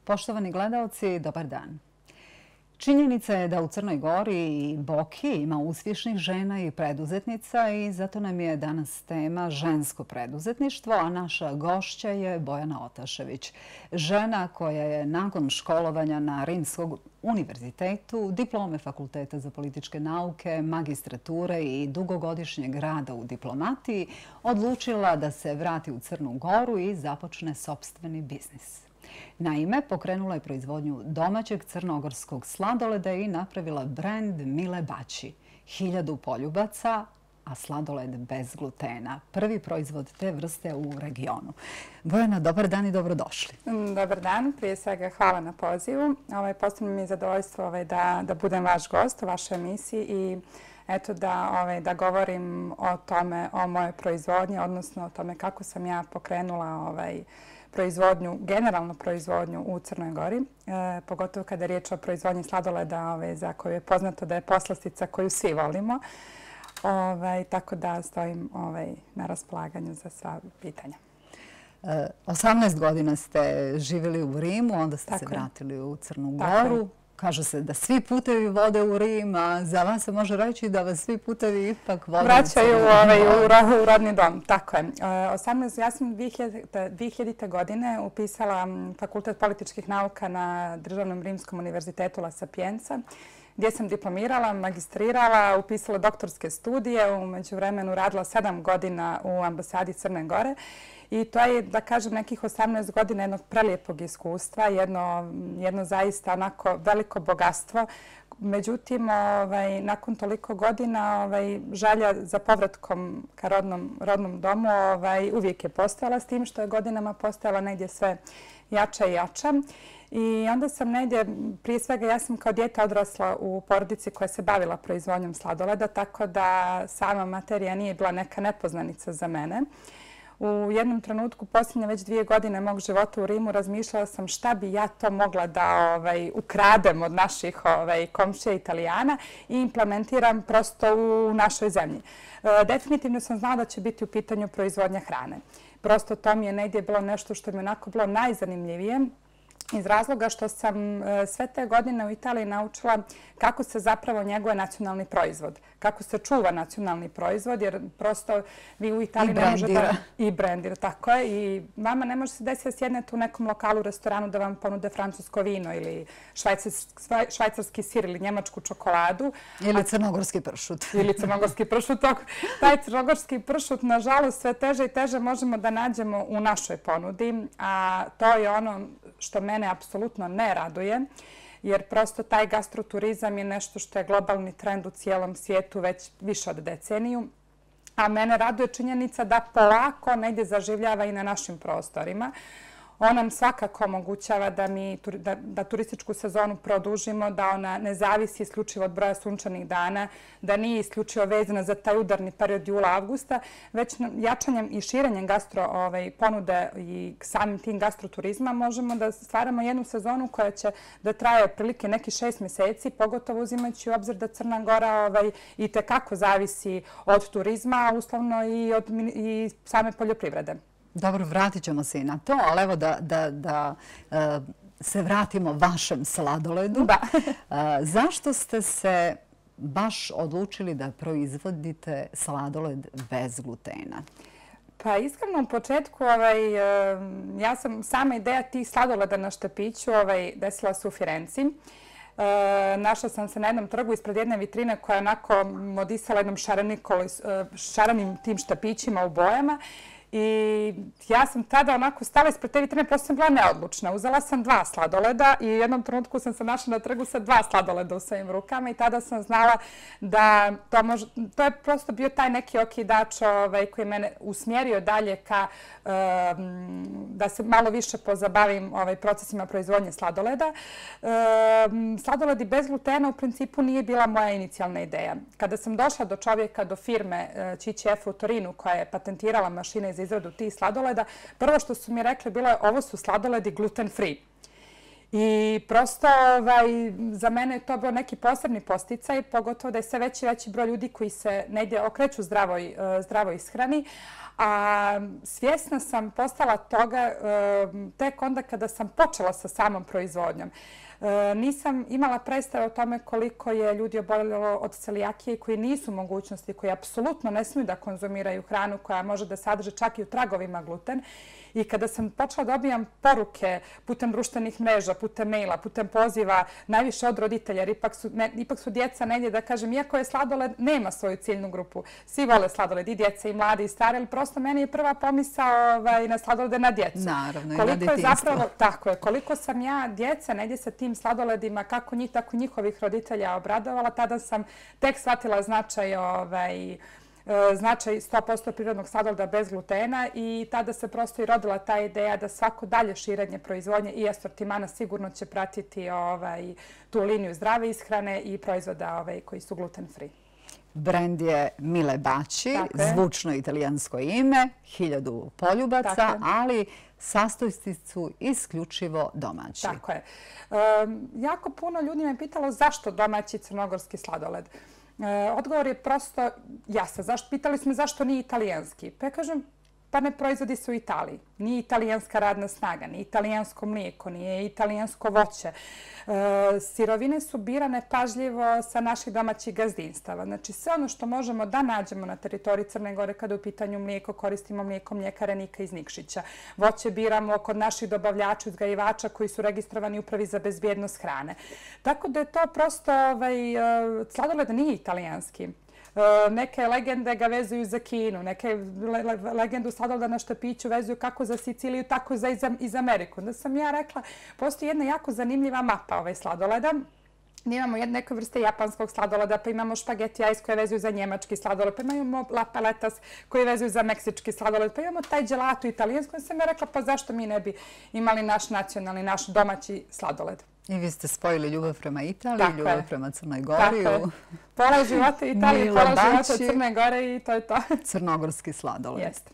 Poštovani gledaoci, dobar dan. Činjenica je da u Crnoj Gori i Boki ima uspješnih žena i preduzetnica i zato nam je danas tema žensko preduzetništvo, a naša gošća je Bojana Otašević. Žena koja je nakon školovanja na Rimskom univerzitetu, diplome Fakulteta za političke nauke, magistrature i dugogodišnjeg rada u diplomatiji, odlučila da se vrati u Crnu Goru i započne sopstveni biznis. Naime, pokrenula je proizvodnju domaćeg crnogorskog sladoleda i napravila brend Mile Baći. 1000 poljubaca, a sladoled bez glutena. Prvi proizvod te vrste u regionu. Bojana, dobar dan i dobrodošli. Dobar dan. Prije svega hvala na pozivu. Posebno mi je zadovoljstvo da budem vaš gost u vašoj emisiji i eto da govorim o tome, o mojoj proizvodnji, odnosno o tome kako sam ja pokrenula proizvodnju, generalno proizvodnju u Crnoj Gori, pogotovo kada je riječ o proizvodnji sladoleda za koju je poznato da je poslastica koju svi volimo. Tako da stojim na raspolaganju za sva pitanja. 18 godina ste živjeli u Rimu, onda ste se vratili u Crnu Goru. Kaže se da svi putevi vode u Rim, a za vas se može reći da vas svi putevi ipak vode vraćaju u rodni dom. Tako je. Ja sam 2000. godine upisala Fakultet političkih nauka na Državnom Rimskom univerzitetu La Sapienza, gdje sam diplomirala, magistrirala, upisala doktorske studije. U međuvremenu radila 7 godina u ambasadi Crne Gore. I to je, da kažem, nekih 18 godina jednog prelijepog iskustva, jedno zaista onako veliko bogatstvo. Međutim, nakon toliko godina želja za povratkom ka rodnom domu uvijek je postojala, s tim što je godinama postojala negdje sve jača i jača. I onda sam negdje, prije svega ja sam kao dijete odrasla u porodici koja se bavila proizvodnjom sladoleda, tako da sama materija nije bila neka nepoznanica za mene. U jednom trenutku, posljednje već 2 godine mog života u Rimu, razmišljala sam šta bi ja to mogla da ukradem od naših komšija Italijana i implementiram prosto u našoj zemlji. Definitivno sam znala da će biti u pitanju proizvodnja hrane. Prosto to mi je negdje bilo nešto što mi onako bilo najzanimljivije, iz razloga što sam sve te godine u Italiji naučila kako se zapravo njeguje nacionalni proizvod, kako se čuva nacionalni proizvod, jer prosto vi u Italiji ne možete i brendira, tako je. I vama ne može se desiti da sjednete u nekom lokalu, restoranu da vam ponude francusko vino ili švajcarski sir ili njemačku čokoladu. Ili crnogorski pršut. Ili crnogorski pršut. Taj crnogorski pršut, nažalost, sve teže i teže možemo da nađemo u našoj ponudi, a to je ono što mene apsolutno ne raduje, jer prosto taj gastroturizam je nešto što je globalni trend u cijelom svijetu već više od deceniju. A mene raduje činjenica da polako negdje zaživljava i na našim prostorima. On nam svakako omogućava da turističku sezonu produžimo, da ona ne zavisi isključivo od broja sunčanih dana, da nije isključivo vezana za taj udarni period jula-avgusta, već jačanjem i širenjem gastro ponude i samim tim gastroturizma možemo da stvaramo jednu sezonu koja će da traje otprilike neki 6 mjeseci, pogotovo uzimajući u obzir da Crna Gora i tekako zavisi od turizma, a uslovno i same poljoprivrede. Dobro, vratit ćemo se i na to, ali evo da se vratimo vašem sladoledu. Zašto ste se baš odlučili da proizvodite sladoled bez glutena? Pa iskreno u početku ja sam sama ideja tih sladoleda na štapiću desila se u Firenci. Našla sam se na jednom trgu ispred jedne vitrine koja je onako modisala jednom šaranim tim štapićima u bojama. I ja sam tada onako stala ispred te vitrine, prosto sam bila neodlučna. Uzela sam 2 sladoleda i u jednom trenutku sam se našla na trgu sa 2 sladoleda u svojim rukama i tada sam znala da to je prosto bio taj neki okidač koji je mene usmjerio dalje ka da se malo više pozabavim procesima proizvodnje sladoleda. Sladoledi bez glutena u principu nije bila moja inicijalna ideja. Kada sam došla do čovjeka, do firme CCF u Torinu koja je patentirala mašine za izradu tih sladoleda, prvo što su mi rekli bilo je ovo su sladoledi gluten free. I prosto za mene je to bio neki posebni podsticaj, pogotovo da je sve veći i veći broj ljudi koji se negdje okreću zdravoj ishrani. A svjesna sam postala toga tek onda kada sam počela sa samom proizvodnjom. Nisam imala predstave o tome koliko je ljudi oboljelo od celijakije koji nisu u mogućnosti, koji apsolutno ne smiju da konzumiraju hranu koja može da sadrži čak i u tragovima gluten. I kada sam počela dobijam poruke putem društvenih mreža, putem maila, putem poziva, najviše od roditelja, jer ipak su djeca negdje, da kažem, iako je sladoled, nema svoju ciljnu grupu. Svi vole sladoled, i djeca, i mladi, i stari, ali prosto meni je prva pomisao na sladolede na djecu. Naravno, i na djetinjstvo. Tako je, koliko sam ja djeca negdje sa tim sladoledima, kako njih, tako njihovih roditelja obradovala, tada sam tek shvatila značaj 100% prirodnog sladoleda bez glutena i tada se prosto i rodila ta ideja da svako dalje širenje proizvodnje i asortimana sigurno će pratiti tu liniju zdrave ishrane i proizvoda koji su gluten free. Brend je Mille Baci, zvučno italijansko ime, 1000 poljubaca, ali sastojci su isključivo domaći. Tako je. Jako puno ljudi me pitalo zašto domaći crnogorski sladoled. Odgovor je prosto jasan. Pitali smo zašto nije italijanski. Pa ja kažem, pa ne proizvodi se u Italiji. Nije italijanska radna snaga, nije italijansko mlijeko, nije italijansko voće. Sirovine su birane pažljivo sa naših domaćih gazdinstava. Znači sve ono što možemo da nađemo na teritoriji Crne Gore kada je u pitanju mlijeko, koristimo mlijeko mljekarenika iz Nikšića. Voće biramo kod naših dobavljača, uzgajivača koji su registrovani u Upravi za bezbjednost hrane. Tako da je to prosto, sladoled nije italijanski. Neke legende ga vezuju za Kinu, neke legendu sladoleda na štapiću vezuju kako za Siciliju, tako i za Ameriku. Onda sam ja rekla, postoji jedna jako zanimljiva mapa sladoleda. Imamo neke vrste japanskog sladoleda, pa imamo špageti ice koje vezuju za njemački sladoled, pa imamo la paletas koji vezuju za meksički sladoled, pa imamo taj gelato italijansko. Onda sam ja rekla, pa zašto mi ne bi imali naš nacionalni, naš domaći sladoled? I vi ste spojili ljubav prema Italiji, ljubav prema Crnoj Gori. Pola života Italije, pola života Crne Gore i to je to. Crnogorski sladoled. Jeste.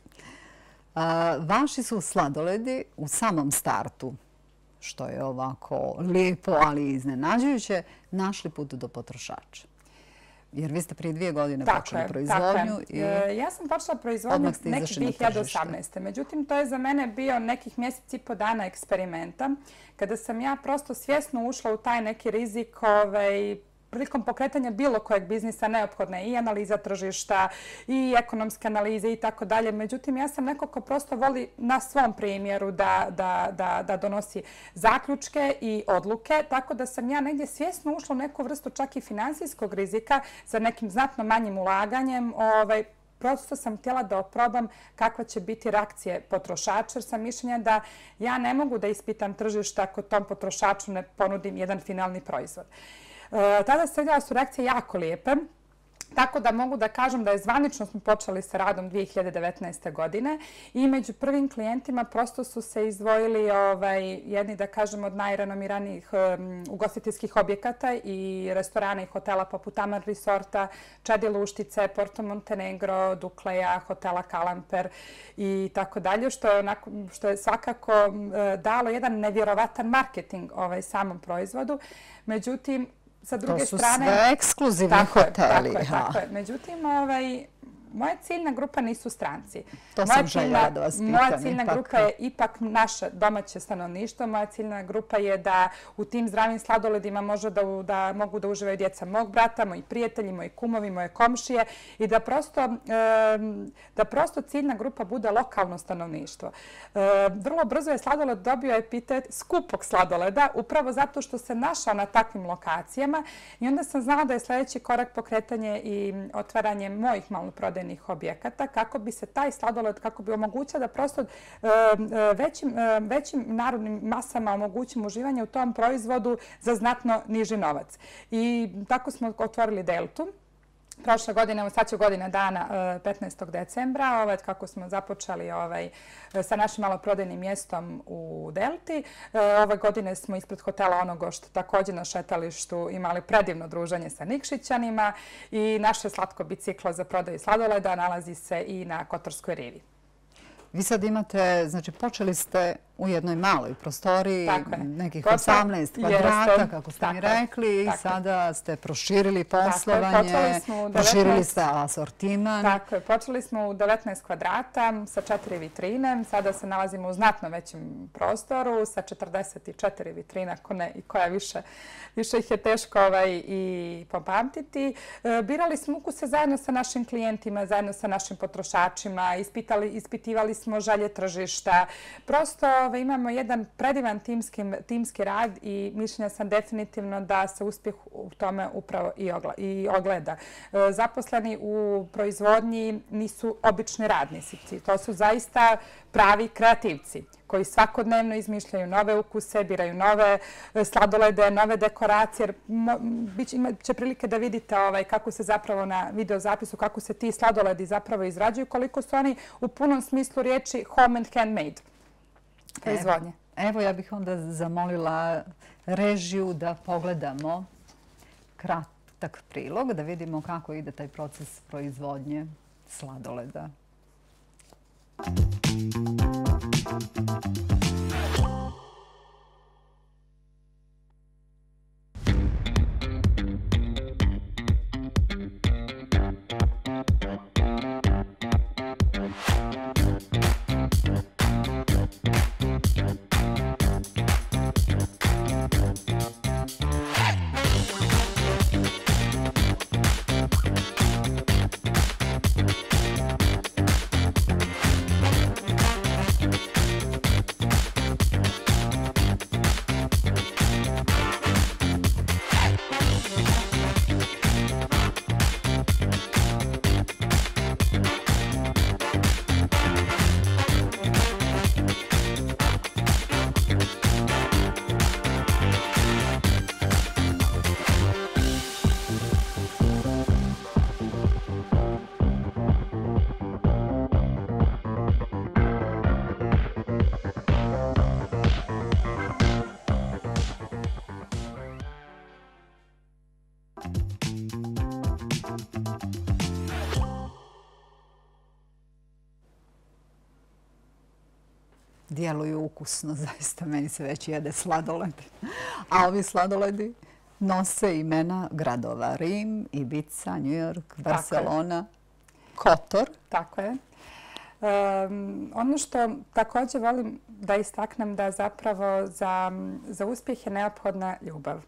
Vaši su sladoledi u samom startu, što je ovako lijepo, ali i iznenađujuće, našli put do potrošača. Jer vi ste prije 2 godine počeli proizvodnju. Ja sam počela proizvodnju nekih 2018. Međutim, to je za mene bio nekih mjesec i po dana eksperimenta, kada sam ja prosto svjesno ušla u taj neki rizik prilikom pokretanja bilo kojeg biznisa neophodna je i analiza tržišta i ekonomske analize i tako dalje. Međutim, ja sam neko ko prosto voli na svom primjeru da donosi zaključke i odluke, tako da sam ja negdje svjesno ušla u neku vrstu čak i finansijskog rizika za nekim znatno manjim ulaganjem. Prosto sam htjela da oprobam kakva će biti reakcije potrošača, jer sam mišljenja da ja ne mogu da ispitam tržište ako tom potrošaču ne ponudim jedan finalni proizvod. Tada se vidjela su reakcije jako lijepe, tako da mogu da kažem da je zvanično smo počeli sa radom 2019. godine i među prvim klijentima prosto su se izdvojili jedni, da kažem, od najrenomiranijih ugostiteljskih objekata i restorana i hotela poput Amar Resorta, Čedi Luštice, Porto Montenegro, Dukleja, hotela Kalamper i tako dalje, što je svakako dalo jedan nevjerovatan marketing samom proizvodu. Međutim, sa druge strane... To su sve ekskluzivni hoteli. Tako je. Međutim, moja ciljna grupa nisu stranci. To sam željela da vas pitam. Moja ciljna grupa je ipak naše domaće stanovništvo. Moja ciljna grupa je da u tim zdravim sladoledima mogu da uživaju djeca mog brata, moji prijatelji, moji kumovi, moje komšije i da prosto ciljna grupa bude lokalno stanovništvo. Vrlo brzo je sladoled dobio epitet skupog sladoleda, upravo zato što se našao na takvim lokacijama i onda sam znala da je sljedeći korak pokretanje i otvaranje mojih maloprodajnih objekata kako bi se taj sladoled, kako bi omogućio da prosto većim narodnim masama omogućimo uživanje u tom proizvodu za znatno niži novac. I tako smo otvorili Deltu. Prošle godine, sad će godina dana, 15. decembra, kako smo započeli sa našim maloprodajnim mjestom u Delti. Ove godine smo ispred hotela Onogošt također na šetalištu imali predivno druženje sa Nikšićanima i naše slatko biciklo za prodaju sladoleda nalazi se i na Kotorskoj rivi. Vi sad imate, znači počeli ste u jednoj maloj prostoriji, nekih 18 kvadrata, kako ste mi rekli, i sada ste proširili poslovanje, proširili ste asortiman. Tako je, počeli smo u 19 kvadrata sa 4 vitrine, sada se nalazimo u znatno većem prostoru sa 44 vitrina, koja više ih je teško i popamtiti. Birali smo ukuse zajedno sa našim klijentima, zajedno sa našim potrošačima, ispitivali smo želje tržišta. Prosto imamo jedan predivan timski rad i mišljenja sam definitivno da se uspjeh u tome upravo i ogleda. Zaposleni u proizvodnji nisu obični radnici. To su zaista pravi kreativci koji svakodnevno izmišljaju nove ukuse, biraju nove sladolede, nove dekoracije. Imat će prilike da vidite kako se zapravo na videozapisu, kako se ti sladoledi zapravo izrađuju, koliko su oni u punom smislu riječi home and handmade proizvodnje. Evo, ja bih onda zamolila režiju da pogledamo kratak prilog, da vidimo kako ide taj proces proizvodnje sladoleda. Djeluju ukusno, zaista meni se već jede sladoled. A ovi sladoledi nose imena gradova: Rim, Ibiza, New York, Barcelona, Kotor. Tako je. Ono što također volim da istaknem da zapravo za uspjeh je neophodna ljubav.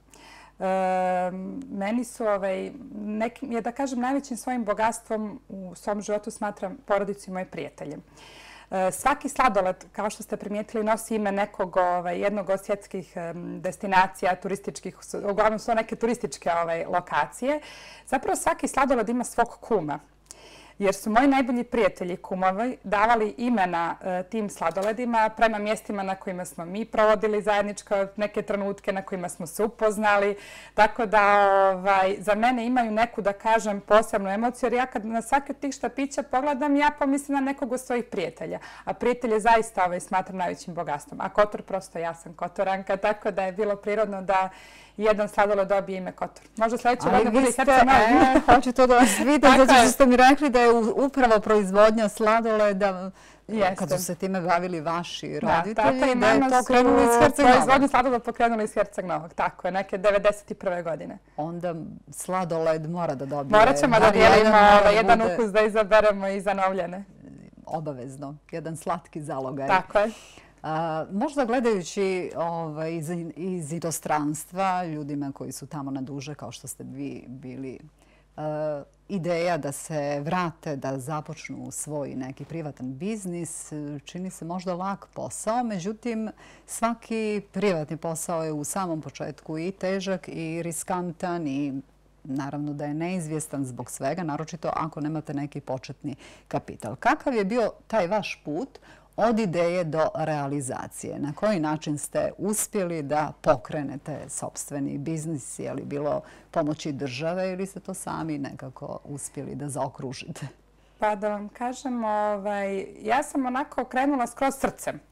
Meni su, da kažem, najvećim svojim bogatstvom u svom životu smatram porodicu i moje prijatelje. Svaki sladoled, kao što ste primijetili, nosi ime jednog od svjetskih destinacija, turističkih, uglavnom su neke turističke lokacije. Zapravo svaki sladoled ima svog kuma. Jer su moji najbolji prijatelji kumovi davali imena tim sladoledima prema mjestima na kojima smo mi provodili zajedničko neke trenutke, na kojima smo se upoznali. Tako da za mene imaju neku, da kažem, posebnu emociju. Jer ja kad na svaki od tih štapića pogledam, ja pomislim na nekog od svojih prijatelja. A prijatelje zaista smatram najvećim bogatstvom. A Kotor, prosto ja sam Kotoranka, tako da je bilo prirodno da jedan sladoled dobije ime Kotor. Možda sljedeće godine bude i Herceg Novi. Hoću to da vas vidim, zato što ste mi rekli da je upravo proizvodnja sladoleda, kad su se time bavili vaši roditelji, da je to krenulo iz Herceg Novog. Proizvodnju sladoleda pokrenuli iz Herceg Novog, tako je, neke 91. godine. Onda sladoled mora da dobije. Morat ćemo da dijelimo jedan ukus da izaberemo i zanovljene. Obavezno, jedan slatki zalogaj. Tako je. Možda gledajući iz inostranstva, ljudima koji su tamo na duže, kao što ste vi bili, ideja da se vrate, da započnu svoj neki privatan biznis, čini se možda lak posao. Međutim, svaki privatni posao je u samom početku i težak i riskantan i naravno da je neizvjestan zbog svega, naročito ako nemate neki početni kapital. Kakav je bio taj vaš put od ideje do realizacije? Na koji način ste uspjeli da pokrenete sopstveni biznis? Je li bilo pomoći države ili ste to sami nekako uspjeli da zaokružite? Pa da vam kažem, ja sam onako krenula skroz srcem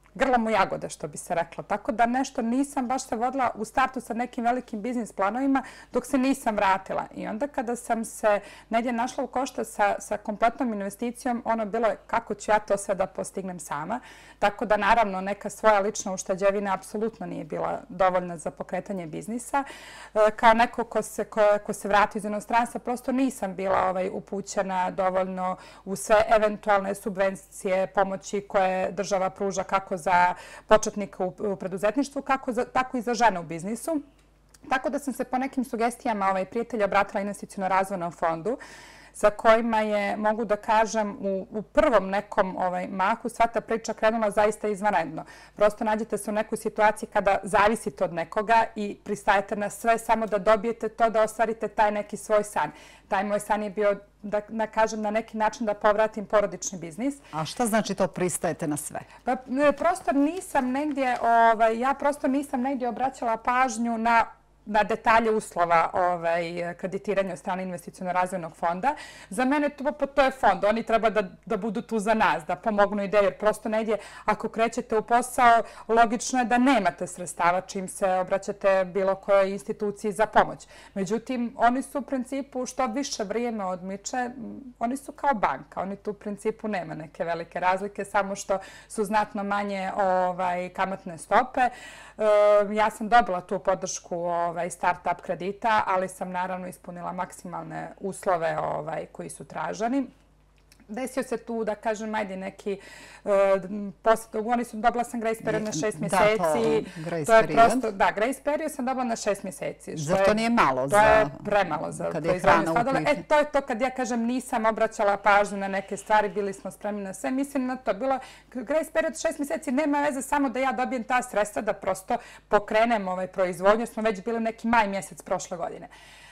grlom u jagode, što bi se reklo. Tako da nešto nisam baš se vodila u startu sa nekim velikim biznis planovima dok se nisam vratila. I onda kada sam se negdje našla u košta sa kompletnom investicijom, ono bilo je kako ću ja to sve da postignem sama. Tako da naravno neka svoja lična ušteđevina apsolutno nije bila dovoljna za pokretanje biznisa. Kao neko ko se vrati iz inostranstva, prosto nisam bila upućena dovoljno u sve eventualne subvencije, pomoći koje država pruža kako za početnika u preduzetništvu, tako i za žene u biznisu. Tako da sam se po nekim sugestijama prijatelja obratila investiciono-razvojnom fondu, sa kojima je, mogu da kažem, u prvom nekom mahu sva ta priča krenula zaista izvanredno. Prosto nađete se u nekoj situaciji kada zavisite od nekoga i pristajete na sve samo da dobijete to, da ostvarite taj neki svoj san. Taj moj san je bio, da kažem, na neki način da povratim porodični biznis. A šta znači to pristajete na sve? Pa prosto nisam negdje, ja prosto nisam negdje obraćala pažnju na detalje uslova kreditiranja od strane investiciono-razvojnog fonda. Za mene to je fond. Oni treba da budu tu za nas, da pomognu ideje. Jer prosto negdje, ako krećete u posao, logično je da nemate sredstava čim se obraćate bilo kojoj instituciji za pomoć. Međutim, oni su u principu, što više vrijeme odmiče, oni su kao banka. Oni tu u principu nema neke velike razlike, samo što su znatno manje kamatne stope. Ja sam dobila tu podršku start-up kredita, ali sam naravno ispunila maksimalne uslove koji su traženi. Desio se tu, da kažem, ajde neki, oni su, dobila sam grace period na 6 mjeseci. Da, to grace period. Da, grace period sam dobila na 6 mjeseci. Zar to nije malo? To je premalo za proizvodnju sladoleda. To je to kad ja kažem nisam obraćala pažnju na neke stvari, bili smo spremni na sve. Mislim na to. Bilo grace period 6 mjeseci, nema veze samo da ja dobijem ta sredstva da prosto pokrenem proizvodnju. Smo već bili neki maj mjesec prošle godine.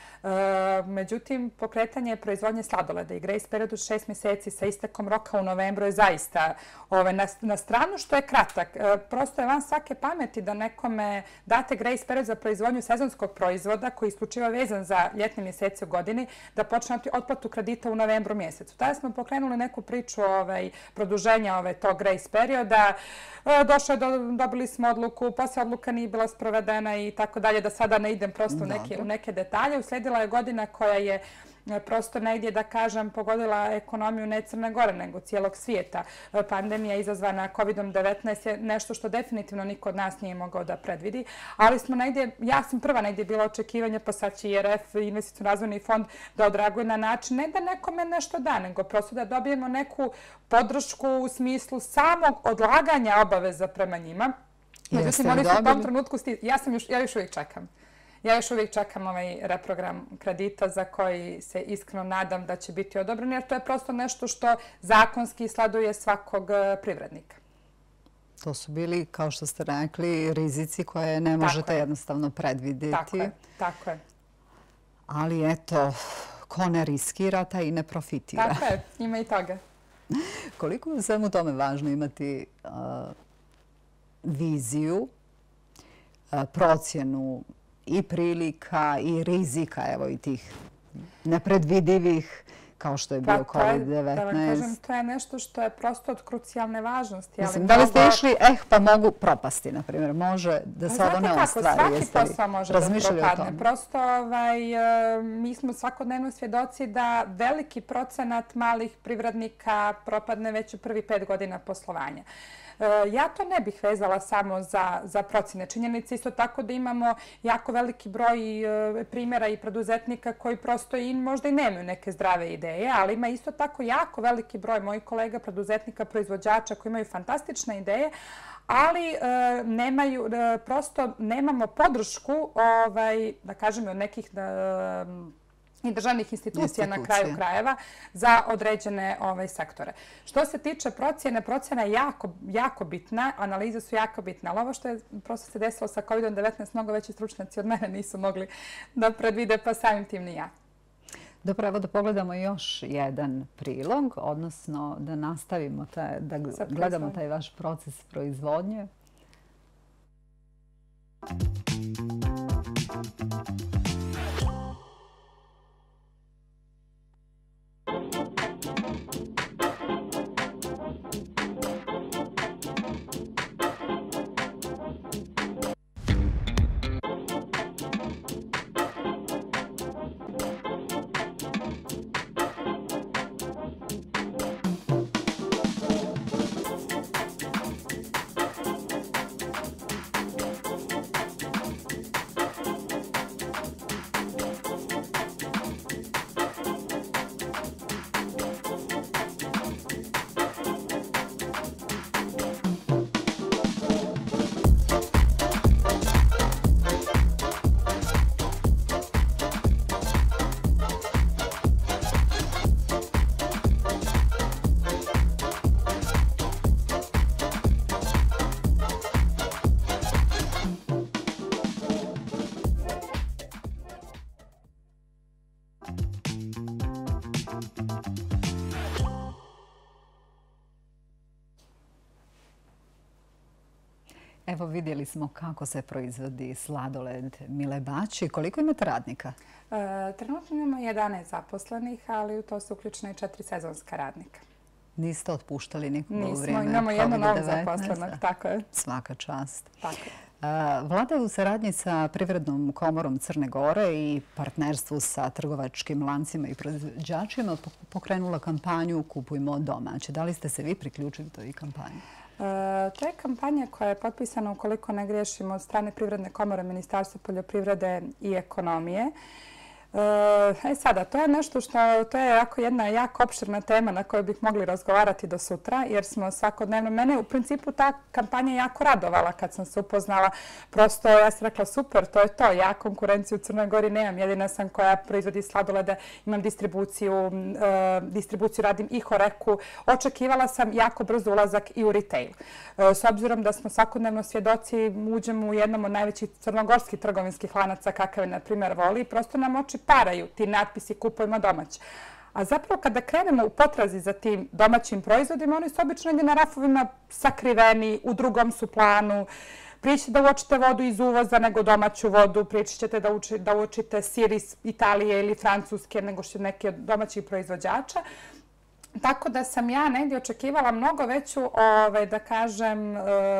Međutim, pokretanje proizvodnje sladoleda i grace periodu 6 mjeseci sa istekom roka u novembru je zaista na stranu što je kratak. Prosto je van svake pameti da nekome date grace period za proizvodnju sezonskog proizvoda koji je isključivo vezan za ljetne mjesece u godini, da počne otplatu kredita u novembru mjesecu. Tada smo pokrenuli neku priču produženja tog grace perioda. Dobili smo odluku, poslije odluka nije bila sprovedena i tako dalje, da sada ne idem prosto u neke detalje. Uslijedila je godina koja je prosto negdje, da kažem, pogodila ekonomiju ne Crne Gore, nego cijelog svijeta. Pandemija izazvana COVID-19 je nešto što definitivno niko od nas nije mogao da predvidi, ali smo negdje, ja sam prva negdje bila očekivanje, pa sad će IRF, investiciono-razvojni fond, da odreaguje na način, ne da nekome nešto da, nego prosto da dobijemo neku podršku u smislu samog odlaganja obaveza prema njima. Međutim, oni su u tom trenutku, ja još uvijek čekam. Ja još uvijek čekam ovaj reprogram kredita za koji se iskreno nadam da će biti odobren, jer to je prosto nešto što zakonski sleduje svakog privrednika. To su bili, kao što ste rekli, rizici koje ne možete jednostavno predvidjeti. Tako je. Ali eto, ko ne riskira, taj i ne profitira. Tako je, ima i toga. Koliko je svemu tome važno imati viziju, procjenu i prilika i rizika, evo i tih nepredvidivih, kao što je bio COVID-19. Da vam kažem, to je nešto što je prosto od krucijalne važnosti. Mislim, da li ste išli, pa mogu propasti, na primjer, može da se ovo ne ostvari? Svaki posao može da propadne. Prosto mi smo svakodnevno svjedoci da veliki procenat malih privrednika propadne već u prvi 5 godina poslovanja. Ja to ne bih vezala samo za procjene činjenice. Isto tako da imamo jako veliki broj primjera i preduzetnika koji prosto možda i nemaju neke zdrave ideje, ali ima isto tako jako veliki broj mojih kolega, preduzetnika, proizvođača koji imaju fantastične ideje, ali prosto nemamo podršku, da kažem, od nekih i državnih institucija na kraju krajeva za određene sektore. Što se tiče procjene, procjena je jako bitna, analize su jako bitne, ali ovo što je prosto se desilo sa COVID-19, mnogo veći stručnjaci od mene nisu mogli da predvide, pa samim tim ni ja. Dobro, evo da pogledamo još jedan prilog, odnosno da nastavimo, da gledamo taj vaš proces proizvodnje. Evo vidjeli smo kako se proizvodi sladoled Mile Baći. Koliko imate radnika? Trenutno imamo 11 zaposlenih, ali u to su uključena i 4 sezonska radnika. Niste otpuštali nikoga u Nismo, vrijeme imamo jedno novog COVID-19? zaposlenog, tako je. Svaka čast. Tako je. Vlada je u saradnji sa Privrednom komorom Crne Gore i partnerstvu sa trgovačkim lancima i proizvođačima pokrenula kampanju Kupujmo domaće. Da li ste se vi priključili toj kampanji? To je kampanja koja je potpisana, ukoliko ne griješimo, od strane Privredne komore Ministarstva poljoprivrede i ekonomije. Sada, to je nešto to je jedna jako opširna tema na kojoj bih mogli razgovarati do sutra, jer smo svakodnevno, mene u principu ta kampanja jako radovala kad sam se upoznala. Prosto ja sam rekla super, to je to, ja konkurenciju u Crnoj Gori nemam, jedina sam koja proizvodi sladolede, imam distribuciju radim i Horeku. Očekivala sam jako brzo ulazak i u retail. S obzirom da smo svakodnevno svjedoci, uđemo u jednom od najvećih crnogorskih trgovinskih lanaca kakav je, na primjer, Voli, prosto nam oči paraju ti natpisi Kupujmo domaće. A zapravo kada krenemo u potrazi za tim domaćim proizvodima, oni su obično negdje na rafovima sakriveni, u drugom su planu. Prije ćete da uočite vodu iz uvoza nego domaću vodu, prije ćete da uočite sir iz Italije ili Francuske nego što neki od domaćih proizvođača. Tako da sam ja negdje očekivala mnogo veću, da kažem,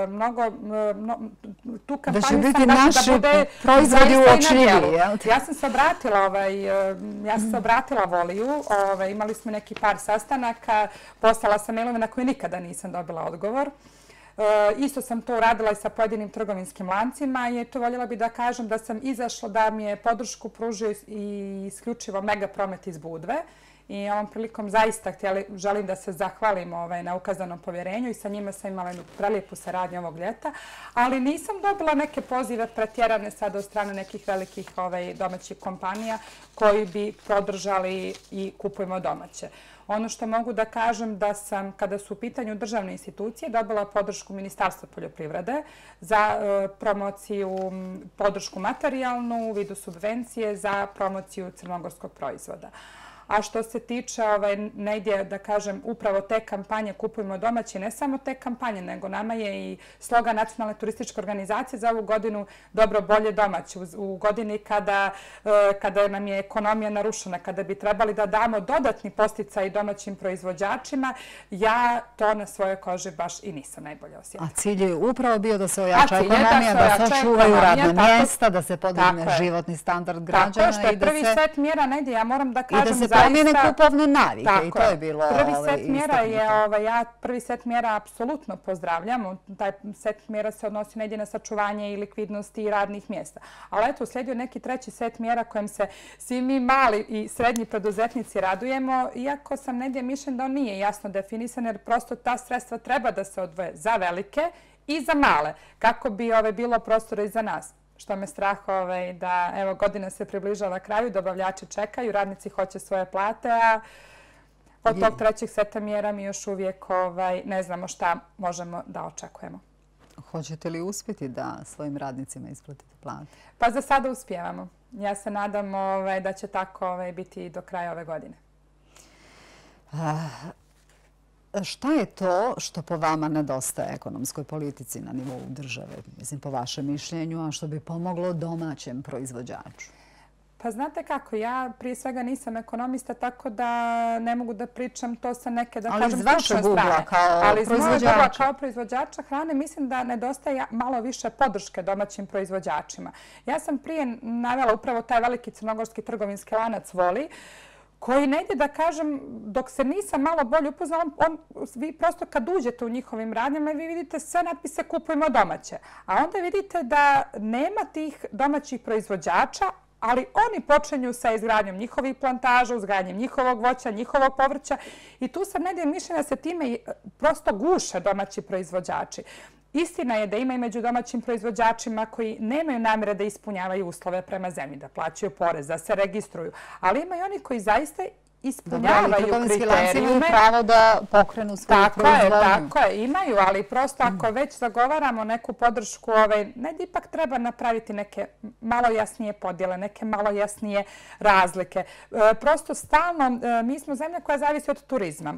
tu kampanju da će biti naši proizvodi uočljiviji. Ja sam se obratila Voliju, imali smo neki par sastanaka, poslala sam mailove na koje nikada nisam dobila odgovor. Isto sam to uradila i sa pojedinim trgovinskim lancima i to voljela bih da kažem da sam izašla da mi je podršku pružio i isključivo Megapromet iz Budve. I ovom prilikom zaista želim da se zahvalim na ukazanom povjerenju i sa njima sam imala jednu prelijepu saradnju ovog ljeta, ali nisam dobila neke pozive pretjerane sada od strane nekih velikih domaćih kompanija koji bi podržali i Kupujmo domaće. Ono što mogu da kažem da sam, kada su u pitanju državne institucije, dobila podršku Ministarstva poljoprivrede za promociju, podršku materijalnu u vidu subvencije za promociju crnogorskog proizvoda. A što se tiče negdje, da kažem, upravo te kampanje Kupujmo domaće, ne samo te kampanje, nego nama je i slogan Nacionalne turističke organizacije za ovu godinu Dobro, bolje, domaće. U godini kada nam je ekonomija narušena, kada bi trebali da damo dodatni posticaj domaćim proizvođačima, ja to na svojoj koži baš i nisam najbolje osjetila. A cilj je upravo bio da se ojača ekonomija, da sačuvaju radna mjesta, da se podigne životni standard građana. Tako što je prvi set mjera, negdje, ja moram da kažem, promijene kupovne navike i to je bilo prvi set mjera apsolutno pozdravljam. Taj set mjera se odnosi negdje na sačuvanje i likvidnosti i radnih mjesta. Ali eto, uslijedio neki treći set mjera kojem se svi mi mali i srednji preduzetnici radujemo, iako sam negdje mišljen da on nije jasno definisan, jer prosto ta sredstva treba da se odvoje za velike i za male, kako bi bilo prostora i za nas. Što me strah da, evo, godina se približava kraju, dobavljači čekaju, radnici hoće svoje plate, a od tog trećeg seta mjera mi još uvijek ne znamo šta možemo da očekujemo. Hoćete li uspjeti da svojim radnicima isplatite plate? Pa za sada uspijevamo. Ja se nadam da će tako biti do kraja ove godine. Šta je to što po vama nedostaje ekonomskoj politici na nivou države, mislim po vašem mišljenju, a što bi pomoglo domaćem proizvođaču? Pa znate kako, ja prije svega nisam ekonomista, tako da ne mogu da pričam to sa neke, da kažem, stručne strane. Ali iz mojeg ugla kao proizvođača hrane mislim da nedostaje malo više podrške domaćim proizvođačima. Ja sam prije navela upravo taj veliki crnogorski trgovinski lanac Voli, koji negdje, da kažem, dok se nisam malo bolje upoznala, vi prosto kad uđete u njihovim radnjama vi vidite sve natpise Kupujmo domaće. A onda vidite da nema tih domaćih proizvođača, ali oni počinju sa izgradnjom njihovih plantaža, uzgajanjem njihovog voća, njihovog povrća i tu sam negdje mišljena se time prosto guše domaći proizvođači. Istina je da ima i među domaćim proizvođačima koji nemaju namjere da ispunjavaju uslove prema zemlji, da plaćaju porez, da se registruju, ali ima i oni koji zaista ispunjavaju trgovinski lanci imaju kriterijume. pravo da pokrenu svoju proizvodnju. Tako je, imaju, ali prosto ako već zagovaramo neku podršku, negdje ipak treba napraviti neke malo jasnije podjele, neke malo jasnije razlike. Prosto stalno, mi smo zemlja koja zavisi od turizma.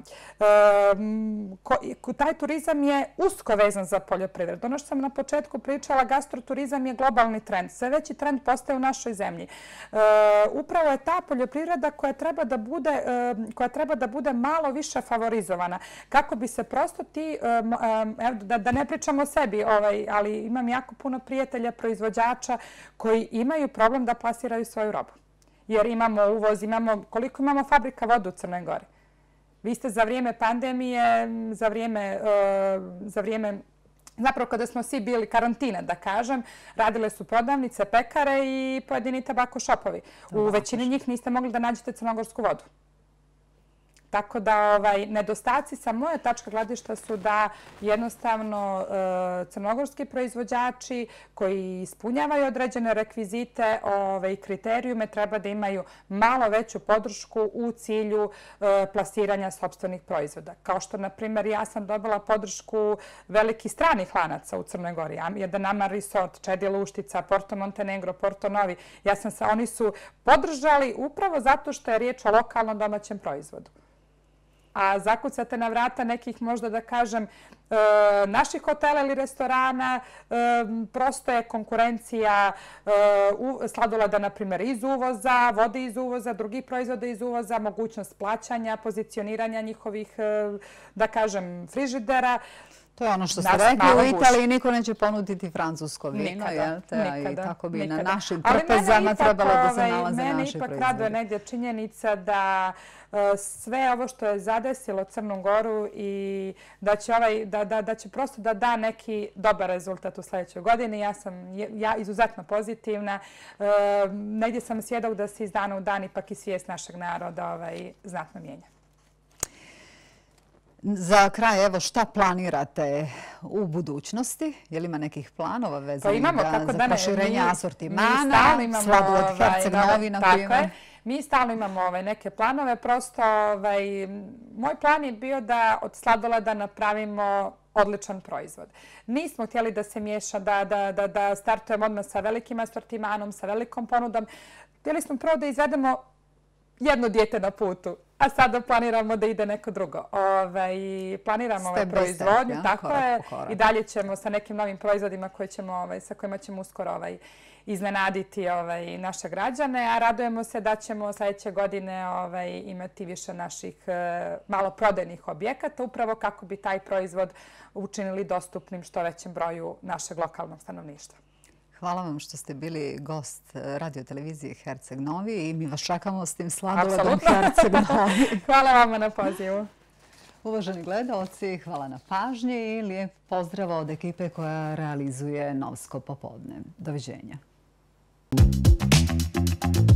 Taj turizam je usko vezan za poljoprivredu. Ono što sam na početku pričala, gastroturizam je globalni trend. Sve veći trend postaje u našoj zemlji. Upravo je ta poljoprivreda koja treba da bude malo više favorizovana. Kako bi se prosto ti, da ne pričamo o sebi, ali imam jako puno prijatelja, proizvođača koji imaju problem da plasiraju svoju robu. Jer imamo uvoz, koliko imamo fabrika vode u Crnoj Gori. Vi ste za vrijeme pandemije, zapravo kada smo svi bili karantina, da kažem, radile su prodavnice, pekare i pojedini tabako šopovi. U većini njih niste mogli da nađete crnogorsku vodu. Tako da nedostaci sa moje tačke gledišta su da jednostavno crnogorski proizvođači koji ispunjavaju određene rekvizite i kriterijume treba da imaju malo veću podršku u cilju plasiranja sopstvenih proizvoda. Kao što, na primjer, ja sam dobila podršku velikih stranih lanaca u Crnoj Gori. Jedan Amar Resort, Čedi Luštica, Porto Montenegro, Porto Novi. Oni su podržali upravo zato što je riječ o lokalnom domaćem proizvodu. A zakucate na vrata nekih, možda da kažem, naših hotela ili restorana, prosto je konkurencija sladoleda, na primjer, iz uvoza, vode iz uvoza, drugih proizvoda iz uvoza, mogućnost plaćanja, pozicioniranja njihovih, da kažem, frižidera. To je ono što ste rekli, u Italiji niko neće ponuditi francusko vino, i tako bi na našim trpezama trebalo da se nalaze naši proizvodi. Mene ipak raduje negdje činjenica da sve ovo što je zadesilo Crnu Goru i da će prosto da da neki dobar rezultat u sljedećoj godini. Ja sam izuzetno pozitivna. Negdje sam svjedok da se iz dana u dan ipak i svijest našeg naroda znatno mijenja. Za kraj, evo, šta planirate u budućnosti? Je li ima nekih planova vezanih za proširenje asortimana, sladoled Herceg Novi, na primjer? Mi stalno imamo neke planove. Prosto, moj plan je bio da od sladoleda napravimo odličan proizvod. Nismo htjeli da se miješa, da startujemo odmah sa velikim asortimanom, sa velikom ponudom. Htjeli smo prvo da izvedemo jedno dijete na putu, a sada planiramo da ide neko drugo. Planiramo proizvodnju, tako je. I dalje ćemo sa nekim novim proizvodima sa kojima ćemo uskoro iznenaditi naše građane, a radujemo se da ćemo sljedeće godine imati više naših maloprodajnih objekata, upravo kako bi taj proizvod učinili dostupnim što većem broju našeg lokalnog stanovništva. Hvala vam što ste bili gost radiotelevizije Herceg Novi i mi vas čekamo s tim sladoledom Herceg Novi. Hvala vama na pozivu. Uvaženi gledalci, hvala na pažnji i lijep pozdrav od ekipe koja realizuje Novsko popodne. Doviđenja.